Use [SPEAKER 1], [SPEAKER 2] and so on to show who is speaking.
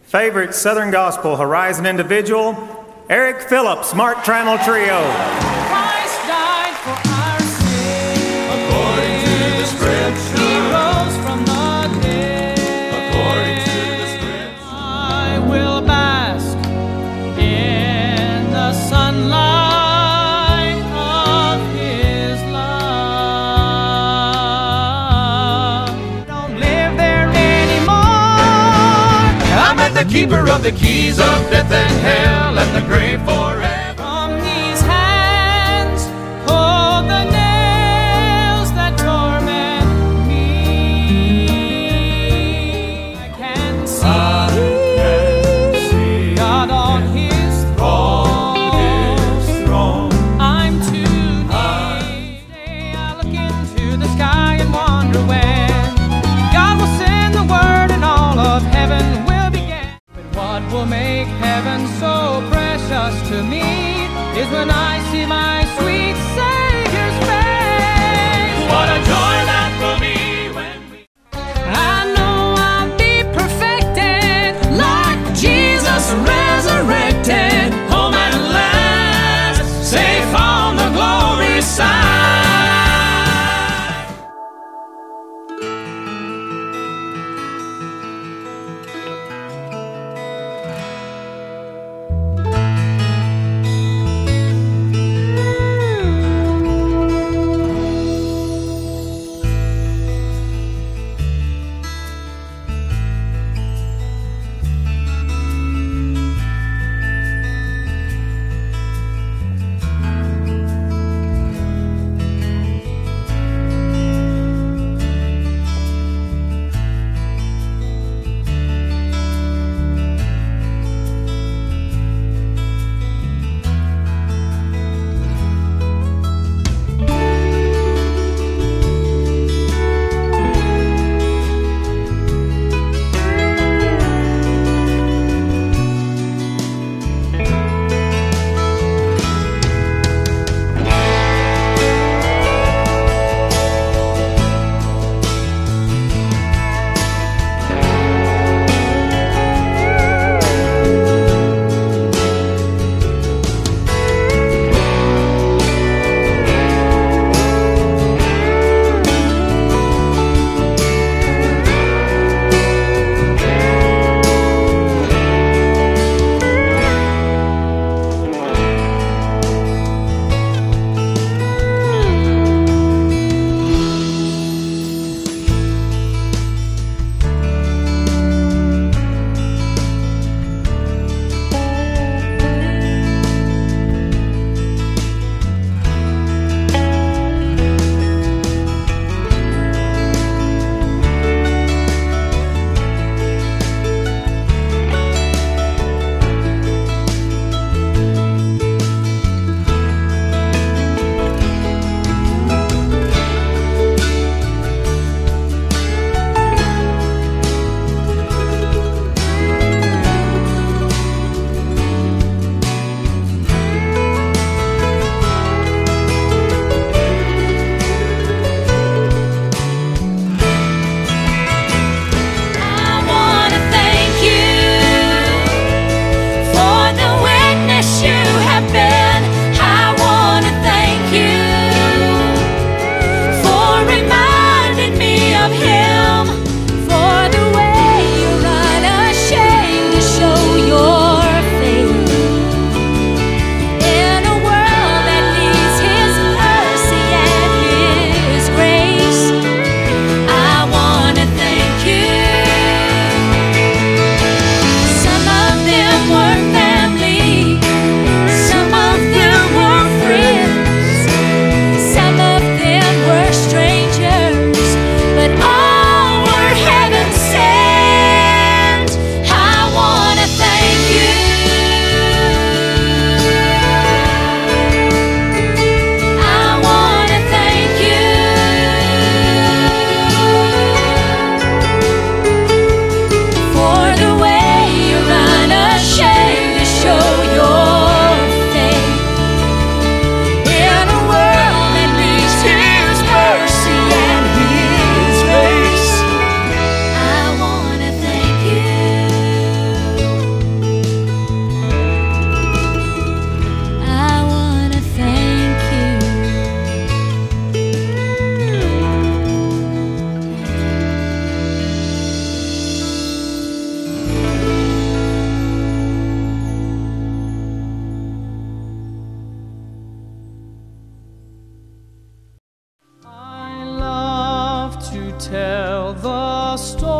[SPEAKER 1] Favorite Southern Gospel Horizon individual, Eric Phillips, Mark Trammell Trio.
[SPEAKER 2] Christ died for our sins. According to the Scripture. He rose from the dead. According to the Scripture. I will bask in the sunlight of His love. Don't live there anymore. I'm at the keeper of the keys of death and hell and the grave forever. From these hands, hold the nails that torment me. I can see God on His throne. I'm too near. Today I look into the sky and wonder when God will send the word and all of heaven will begin. But what will make heaven so precious to me is when I see my sweet Savior's face. What a joy that will be when we... I know I'll be perfected like Jesus resurrected, home at last, safe on the glory side. tell the story